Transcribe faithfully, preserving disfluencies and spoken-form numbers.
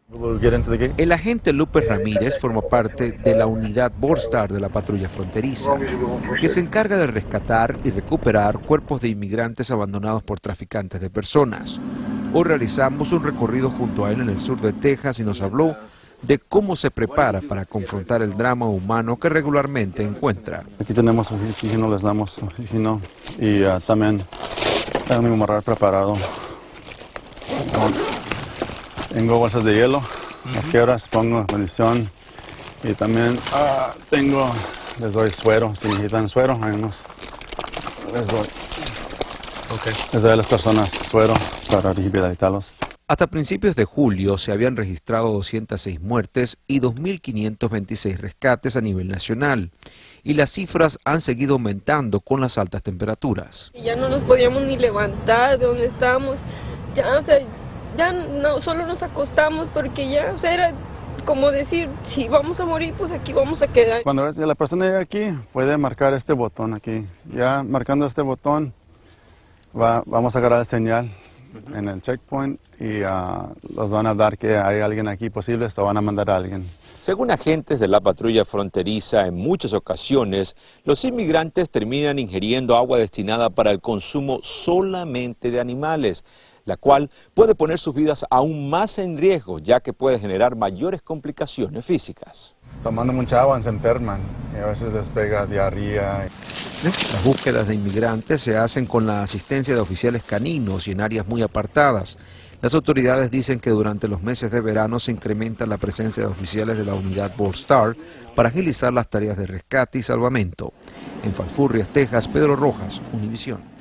El agente López Ramírez forma parte de la unidad Borstar de la patrulla fronteriza, que se encarga de rescatar y recuperar cuerpos de inmigrantes abandonados por traficantes de personas. Hoy realizamos un recorrido junto a él en el sur de Texas y nos habló de cómo se prepara para confrontar el drama humano que regularmente encuentra. Aquí tenemos oxígeno, les damos oxígeno y uh, también tengo mi morral preparado. Tengo bolsas de hielo, uh-huh. Aquí ahora pongo munición y también uh, tengo, les doy suero, si necesitan suero, hay unos, les doy, okay. Les doy a las personas suero para rehabilitarlos. Hasta principios de julio se habían registrado doscientas seis muertes y dos mil quinientos veintiséis rescates a nivel nacional, y las cifras han seguido aumentando con las altas temperaturas. Ya no nos podíamos ni levantar de donde estábamos, ya, o sea, ya no, solo nos acostamos porque ya, o sea, era como decir, si vamos a morir, pues aquí vamos a quedar. Cuando la persona llega aquí, puede marcar este botón aquí. Ya marcando este botón, va, vamos a agarrar la señal en el checkpoint y uh, los van a dar que hay alguien aquí posible, o van a mandar a alguien. Según agentes de la patrulla fronteriza, en muchas ocasiones los inmigrantes terminan ingiriendo agua destinada para el consumo solamente de animales, la cual puede poner sus vidas aún más en riesgo, ya que puede generar mayores complicaciones físicas. Tomando mucha agua se enferman y a veces les pega diarrea. Las búsquedas de inmigrantes se hacen con la asistencia de oficiales caninos y en áreas muy apartadas. Las autoridades dicen que durante los meses de verano se incrementa la presencia de oficiales de la unidad Borstar para agilizar las tareas de rescate y salvamento. En Falfurrias, Texas, Pedro Rojas, Univisión.